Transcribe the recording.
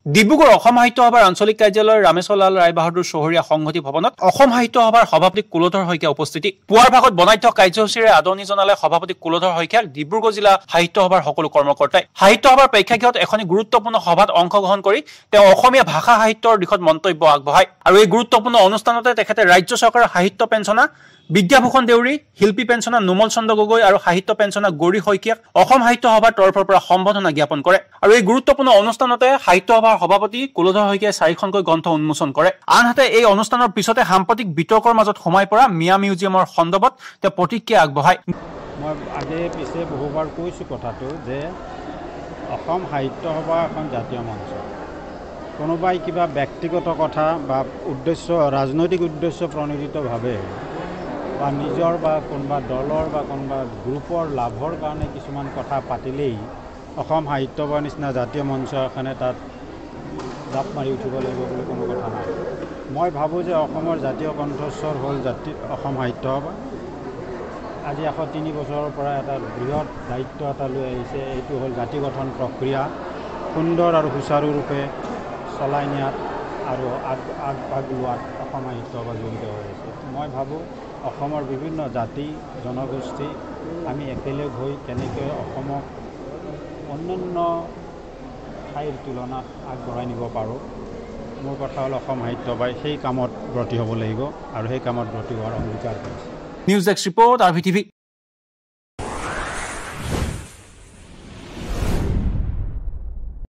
ডিব্ৰুগড় অসম সাহিত্য সভাৰ আঞ্চলিক কাৰ্যালয়ৰ ৰামেশলাল ৰায়বাহাদুৰ চহৰীয়া সংহতি ভৱনত অসম সাহিত্য সভাৰ সভাপতি কুলধৰ শইকীয়া উপস্থিতি। পুৱাৰ ভাগত বনাঢ্য কাৰ্যসূচীৰে আদৰণি জনালে সভাপতি কুলধৰ শইকীয়াক ডিব্ৰুগড় জিলা সাহিত্য সভাৰ সকলো কৰ্মকৰ্তাই। সাহিত্য সভাৰ প্ৰেক্ষাগৃহত এখনি গুৰুত্বপূৰ্ণ সভাত অংশগ্ৰহণ কৰি তেওঁ অসমীয়া ভাষা সাহিত্যৰ দিশত মন্তব্য আগবঢ়ায়। আৰু এই গুৰুত্বপূৰ্ণ অনুষ্ঠানতে তেখেতে ৰাজ্য চৰকাৰৰ সাহিত্য পেঞ্চনা বিদ্যাভূষণ দেউৰী, শিল্পী পেঞ্চনা নোমল চন্দ্ৰ গগৈ আৰু সাহিত্য পেঞ্চনা গৌৰী শইকীয়াক অসম সাহিত্য সভাৰ তৰফৰ পৰা সম্বৰ্ধনা জ্ঞাপন কৰে। আৰু এই গুৰুত্বপূৰ্ণ অনুষ্ঠানতে সাহিত্য সভাৰ সভাপতি কুলধৰ শইকীয়াই 4খনকৈ গ্ৰন্থ উন্মোচন কৰে। আনহাতে এই অনুষ্ঠানৰ পিছতে সাম্প্ৰতিক বিতৰ্কৰ মাজত সোমাই পৰা মিয়া মিউজিয়ামৰ সন্দৰ্ভত তেওঁ প্ৰতিক্ৰিয়া আগবঢ়ায়। মই আগে পিছে বহুবাৰ কৈছোঁ কথাটো যে অসম সাহিত্য সভা এখন জাতীয় মঞ্চ। কোনোবাই কিবা ব্যক্তিগত কথা বা উদ্দেশ্য ৰাজনৈতিক উদ্দেশ্য প্ৰণোদিতভাৱে বা নিজৰ বা কোনোবা দলৰ বা কোনোবা গ্ৰুপৰ লাভৰ কাৰণে কিছুমান কথা পাতিলেই অসম সাহিত্য সভাৰ নিচিনা জাতীয় মঞ্চ এখনে তাত জাপ মাৰি উঠিব লাগিব বুলি কোনো কথা নাই। মই ভাবোঁ যে অসমৰ জাতীয় কণ্ঠস্বৰ হ'ল অসম সাহিত্য সভা। আজি 103 বছৰৰ পৰা এটা বৃহৎ দায়িত্ব এটা লৈ আহিছে। এইটো হ'ল জাতি গঠন প্ৰক্ৰিয়া সুন্দৰ আৰু সুচাৰুৰূপে চলাই নিয়াত আৰু আগভাগ লোৱাত অসম সাহিত্য সভা জড়িত হৈ আছে। মই ভাবোঁ অসমৰ বিভিন্ন জাতি জনগোষ্ঠী আমি একেলগ হৈ কেনেকৈ অসমক অন্যান্য ঠাইৰ তুলনাত আগবঢ়াই নিব পাৰোঁ। মোৰ কথা হ'ল অসম সাহিত্য সভাই সেই কামত ব্ৰতী হ'ব লাগিব আৰু সেই কামত ব্ৰতী হোৱাৰ অংগীকাৰ কৰিছে। News desk report RVTV।